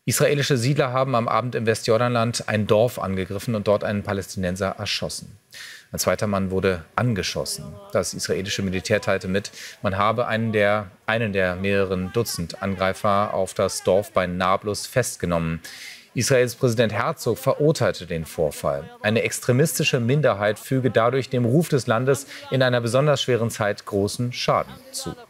Israelische Siedler haben am Abend im Westjordanland ein Dorf angegriffen und dort einen Palästinenser erschossen. Ein zweiter Mann wurde angeschossen. Das israelische Militär teilte mit, man habe einen der mehreren Dutzend Angreifer auf das Dorf bei Nablus festgenommen. Israels Präsident Herzog verurteilte den Vorfall. Eine extremistische Minderheit füge dadurch dem Ruf des Landes in einer besonders schweren Zeit großen Schaden zu.